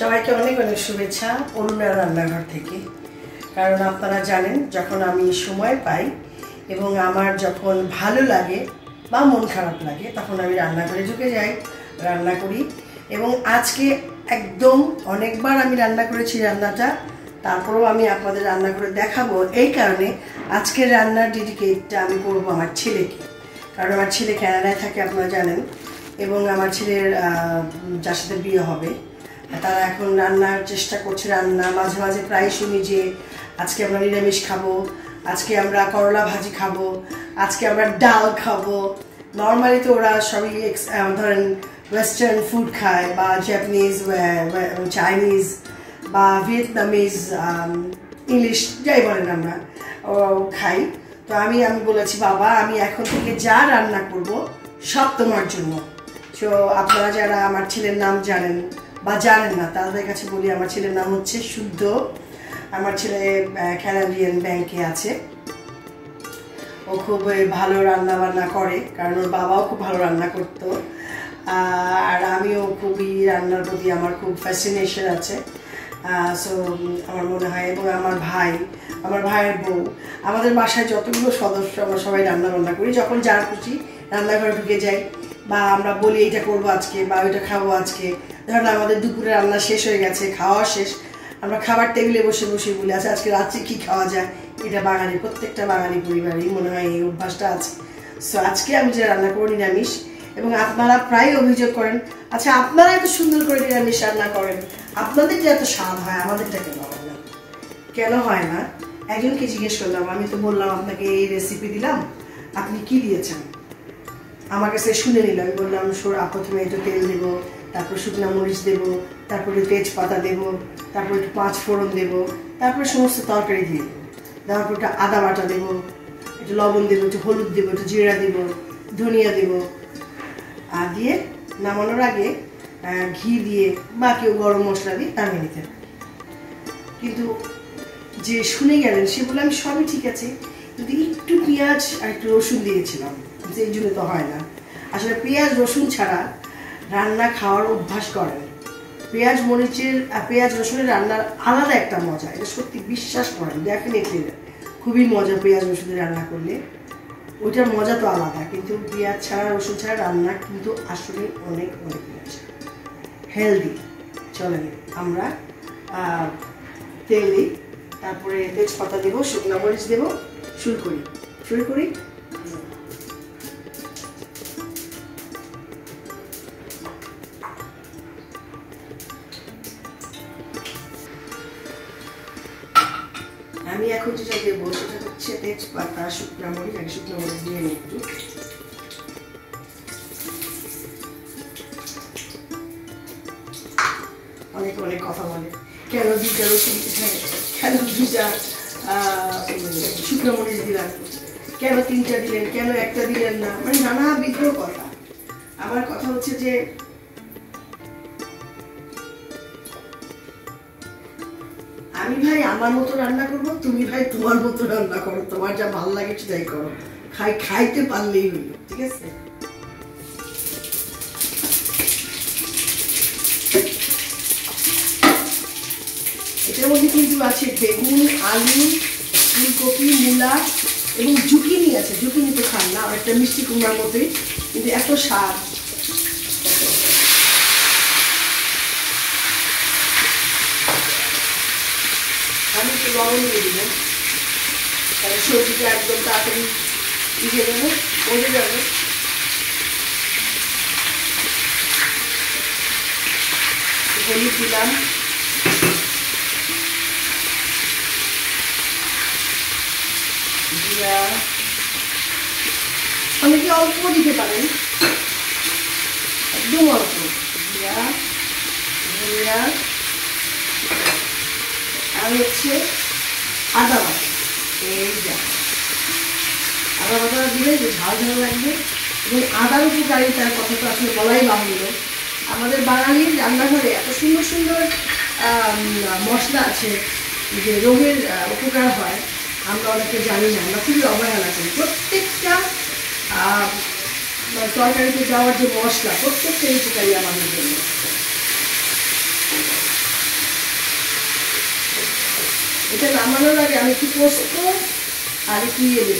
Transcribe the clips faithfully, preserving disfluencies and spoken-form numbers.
সবাইকে অনেক অনেক শুভেচ্ছা অরুণার রান্নাঘর থেকে। কারণ আপনারা জানেন, যখন আমি সময় পাই এবং আমার যখন ভালো লাগে বা মন খারাপ লাগে, তখন আমি রান্নাঘরে ঢুকে যাই, রান্না করি। এবং আজকে একদম অনেকবার আমি রান্না করেছি রান্নাটা, তারপরেও আমি আপনাদের রান্না করে দেখাবো। এই কারণে আজকের রান্নার ডেডিকেটটা আমি করবো আমার ছেলেকে। কারণ আমার ছেলে কানাডায় থাকে, আপনারা জানেন, এবং আমার ছেলের যার সাথে বিয়ে হবে তারা এখন রান্নার চেষ্টা করছে। রান্না মাঝে মাঝে প্রায় শুনি যে আজকে আমরা নিরামিষ খাবো, আজকে আমরা করলা ভাজি খাবো, আজকে আমরা ডাল খাবো। নর্মালি তো ওরা সবই ধরেন ওয়েস্টার্ন ফুড খায়, বা জাপানিজ, চাইনিজ বা ভিয়েতনামিজ, ইংলিশ যাই বলেন আমরা খাই। তো আমি আমি বলেছি, বাবা আমি এখন থেকে যা রান্না করব সব তোমার জন্য। তো আপনারা যারা আমার ছেলের নাম জানেন বা জানেন না, তাদের কাছে বলি, আমার ছেলের নাম হচ্ছে শুদ্ধ। আমার ছেলে ক্যানাডিয়ান ব্যাংকে আছে। ও খুব ভালো রান্না বান্না করে, কারণ ওর বাবাও খুব ভালো রান্না করতো। আর আমিও খুবই রান্নার প্রতি আমার খুব ফ্যাসিনেশন আছে। সো আমার মনে হয়, এবং আমার ভাই, আমার ভাইয়ের বউ, আমাদের বাসায় যতগুলো সদস্য আমরা সবাই রান্না বান্না করি। যখন যার খুশি রান্নাঘরে ঢুকে যাই, বা আমরা বলি এইটা করবো আজকে বা ওইটা খাবো আজকে। ধরেন আমাদের দুপুরে রান্না শেষ হয়ে গেছে, খাওয়া শেষ, আমরা খাবার টেবিলে বসে বসে বলি আচ্ছা আজকে রাত্রে কী খাওয়া যায়। এটা বাঙালি, প্রত্যেকটা বাঙালি পরিবারেই মনে হয় এই অভ্যাসটা আছে। সো আজকে আমি যে রান্না করবো নিরামিষ, এবং আপনারা প্রায় অভিযোগ করেন, আচ্ছা আপনারা এত সুন্দর করে নিরামিষ রান্না করেন, আপনাদের যে এত স্বাদ হয়, আমাদেরটা কেন হয় না? কেন হয় না? একজনকে জিজ্ঞেস করলাম, আমি তো বললাম আপনাকে এই রেসিপি দিলাম, আপনি কি দিয়েছেন? আমার কাছে শুনে নিল। আমি বললাম, প্রথমে একটু তেল দেবো, তারপর শুকনো মরিচ দেবো, তারপরে তেজপাতা দেবো, তারপর একটু পাঁচ ফোড়ন দেবো, তারপরে সমস্ত তরকারি দিয়ে দেবো, দেওয়ার পর একটু আদা বাটা দেবো, একটু লবণ দেবো, একটু হলুদ দেবো, একটু জিরা দেবো, ধনিয়া দেবো, আর দিয়ে নামানোর আগে ঘি দিয়ে বা কেউ গরম মশলা দিয়ে নামিয়ে নিতে পারে। কিন্তু যে শুনে গেলেন সে বলে, আমি সবই ঠিক আছে, কিন্তু একটু পেঁয়াজ আর একটু রসুন দিয়েছিলাম, এই জন্য তো হয় না। আসলে পেঁয়াজ রসুন ছাড়া রান্না খাওয়ার অভ্যাস করেন। পেঁয়াজ মরিচের পেঁয়াজ রসুনের রান্নার আলাদা একটা মজা, এটা সত্যি বিশ্বাস করেন, ডেফিনেটলি খুবই মজা। পেঁয়াজ রসুনের রান্না করলে ওইটার মজা তো আলাদা, কিন্তু পেঁয়াজ ছাড়া রসুন ছাড়া রান্না কিন্তু আসলে অনেক অনেক মজা, হেলদি। চলেন আমরা তেল দিই, তারপরে তেজপাতা দেবো, শুকনো মরিচ দেবো, শুরু করি শুরু করি আমি এখন যেটা দেবো সেটা হচ্ছে তেজপাতা, শুকনো মরিচ। আগে শুকনো মরিচ দিয়ে নিই একটু। অনেক অনেক কথা বলে, কেন দুইটা রসুন, কেন দুইটা শুকনো মরিচ দিলেন, কেন তিনটা দিলেন, কেন একটা দিলেন না, মানে নানাবিধ কথা। আমার কথা হচ্ছে যে আমি ভাই আমার মতো রান্না করবো, তুমি ভাই তোমার মতো রান্না করো, তোমার যা ভালো লাগে সেটাই করো, খাই খাইতে পারলেই হইল, ঠিক আছে? এটার মধ্যে কিন্তু আছে বেগুন, আলু, ফুলকপি, মূলা এবং জুকিনি আছে। জুকিনি তো খান না, একটা মিষ্টি কুমড়ার মতোই, কিন্তু এত স্বাদ। আমি একটু লবণ দিয়ে দিলাম, তাহলে সবজিটা একদম তাড়াতাড়ি ভিজে যাবে, মজে যাবে। হলুদ দিলাম, জিরা, অনেকে অল্প দিতে পারেন, একদম অল্প জিরা, ধনিয়া, আর হচ্ছে আদা বাটা। এই যা আদা বাটা দিলে যে ঝাল ঝাল লাগবে, এবং আদার উপকারিতার কথা তো আসলে বলাই বাহুল্য। আমাদের বাঙালির রান্নাঘরে এত সুন্দর সুন্দর মশলা আছে যে রোগের উপকার হয়, আমরা অনেকে জানি না, আমরা খুবই অবহেলা করি। প্রত্যেকটা তরকারিতে যাওয়ার যে মশলা, প্রত্যেকটা উপকারী আমাদের জন্য। এটা নামানোর আগে আমি একটু পোস্ত আর একটু ইয়ে দেব,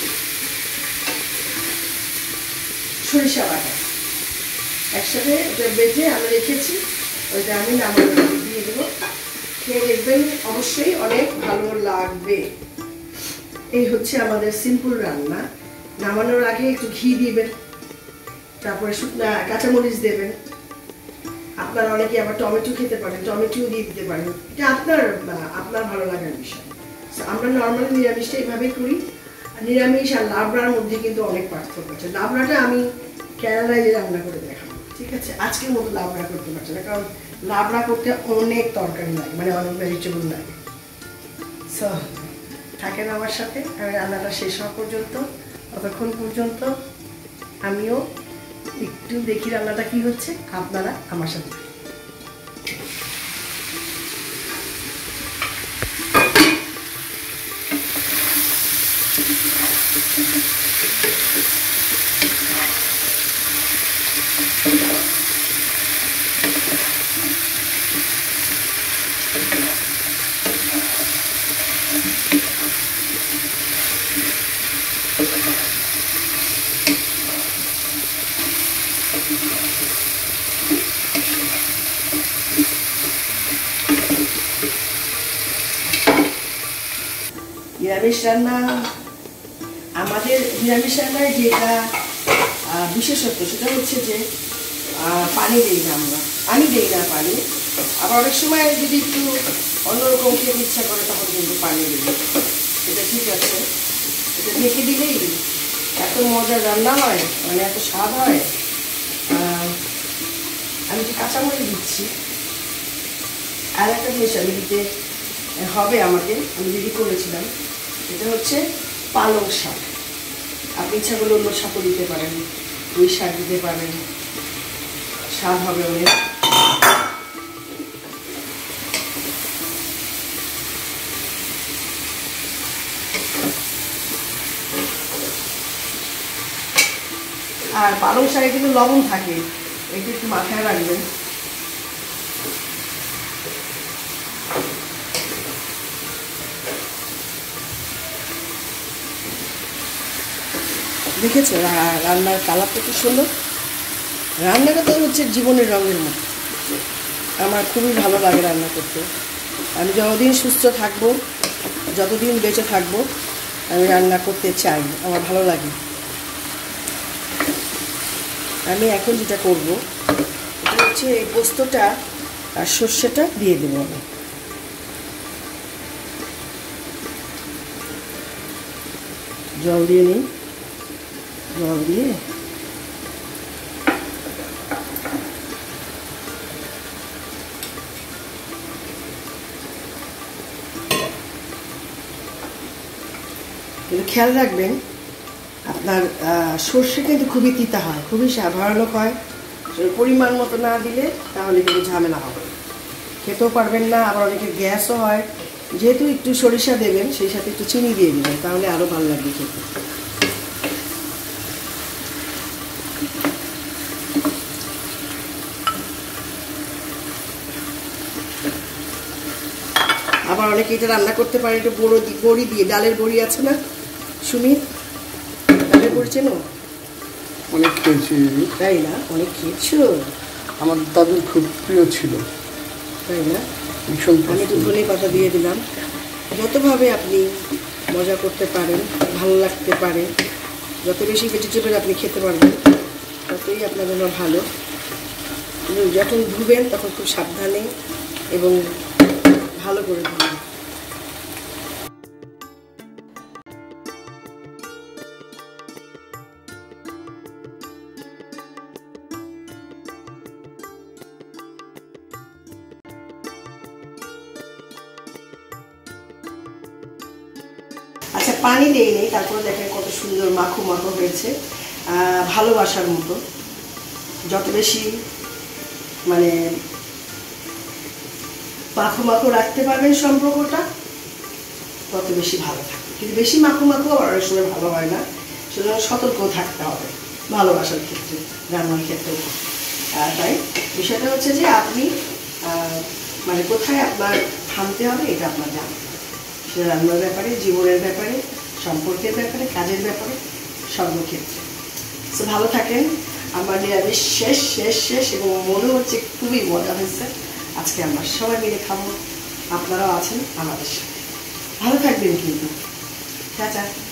সরিষা বাটা একসাথে বেটে আমি রেখেছি, ওইটা আমি নামানোর আগে দিয়ে দেবো। খেয়ে দেখবেন অবশ্যই অনেক ভালো লাগবে। এই হচ্ছে আমাদের সিম্পল রান্না। নামানোর আগে একটু ঘি দিবেন, তারপরে শুকনা কাঁচামরিচ দেবেন। আপনারা অনেকে আবার টমেটো খেতে পারেন, টমেটো দিয়ে দিতে পারেন, এটা আপনার আপনার ভালো লাগার বিষয়। আমরা নর্মালি নিরামিষটা এইভাবেই করি। নিরামিষ আর লাবড়ার মধ্যে কিন্তু অনেক পার্থক্য আছে। লাবড়াটা আমি কেরালায় যে রান্না করে দেখাবো, ঠিক আছে? আজকের মতো লাবড়া করতে পারছি না, কারণ লাবড়া করতে অনেক তরকারি লাগে, মানে অনেক ভেজিটেবল লাগে। সো থাকেন আমার সাথে, আমি রান্নাটা শেষ হওয়া পর্যন্ত, ততক্ষণ পর্যন্ত আমিও একটু দেখি রান্নাটা কি হচ্ছে, আপনারা আমার সাথে। নিরামিষ রান্না, আমাদের নিরামিষ রান্নায় যেটা বিশেষত্ব সেটা হচ্ছে যে পানি দিই না আমরা, আমি দিই না পানি। আবার অনেক সময় যদি একটু অন্যরকম খেতে ইচ্ছা করে তখন কিন্তু পানি দিই, এটা ঠিক আছে। এটা ঢেকে দিলেই এত মজার রান্না হয়, মানে এত স্বাদ হয়। আমি যে কাঁচামরিচ দিচ্ছি, আর একটা জিনিস আমি দিতে হবে আমাকে, আমি রেডি করেছিলাম, এটা হচ্ছে পালং শাক। আপনি ইচ্ছা করলে অন্য শাকও দিতে পারেন, পুঁই শাক দিতে পারেন, স্বাদ হবে অনেক। আর পালং শাকে কিন্তু লবণ থাকে, এটা একটু মাথায় রাখবেন। দেখেছো রান্নার কালারটা কি সুন্দর। রান্নাটা তো হচ্ছে জীবনের রঙের মতো, আমার খুবই ভালো লাগে রান্না করতে। আমি যতদিন সুস্থ থাকবো, যতদিন বেঁচে থাকবো, আমি রান্না করতে চাই, আমার ভালো লাগে। আমি এখন যেটা করবো এটা হচ্ছে এই পোস্তটা আর সর্ষেটা দিয়ে দেবো আমি। জল দিয়ে নিই, জল দিয়ে খেয়াল রাখবেন, আপনার সর্ষে কিন্তু খুবই তিতা হয়, খুবই ভয়ানক হয়। পরিমাণ মতো না দিলে তাহলে কিন্তু ঝামেলা হবে, খেতেও পারবেন না। আবার অনেকে গ্যাসও হয়। যেহেতু একটু সরিষা দেবেন, সেই সাথে একটু চিনি দিয়ে দেবেন, তাহলে আরও ভালো লাগবে খেতে। আবার অনেকে এটা রান্না করতে পারে একটু বড়ি বড়ি দিয়ে, ডালের বড়ি আছে না সুমিত, ডালের বড়ি চেনো? অনেক খেয়েছি। তাই না? অনেক খেয়েছো? আমার দাদুর খুব প্রিয় ছিল। তাই না? ভীষণ। আমি তো ধনে পাতা দিয়ে দিলাম। যতভাবে আপনি মজা করতে পারেন, ভালো লাগতে পারে, যত বেশি ভেজিটেবল আপনি খেতে পারবেন ততই আপনার জন্য ভালো। যখন ধুবেন তখন খুব সাবধানে এবং ভালো করে ধুবেন। আচ্ছা, পানি দিয়ে নেই, তারপরে দেখেন কত সুন্দর মাখো মাখো হয়েছে, ভালোবাসার মতো। যত বেশি মানে মাখো মাখো রাখতে পারবেন সম্পর্কটা, তত বেশি ভালো থাকে। কিন্তু বেশি মাখো মাখো আবার অনেক সময় ভালো হয় না, সুতরাং সতর্ক থাকতে হবে ভালোবাসার ক্ষেত্রে, রান্নার ক্ষেত্রে। তাই বিষয়টা হচ্ছে যে আপনি মানে কোথায় আপনার থামতে হবে এটা আপনার জানেন। রান্নার ব্যাপারে, জীবনের ব্যাপারে, সম্পর্কের ব্যাপারে, কাজের ব্যাপারে, সর্বক্ষেত্রে। তো ভালো থাকেন। আমার নিরামিষ শেষ শেষ শেষ এবং মনে হচ্ছে খুবই মজা হয়েছে। আজকে আমরা সবাই মিলে খাবো, আপনারাও আছেন আমাদের সাথে। ভালো থাকবেন কিন্তু। টাটা।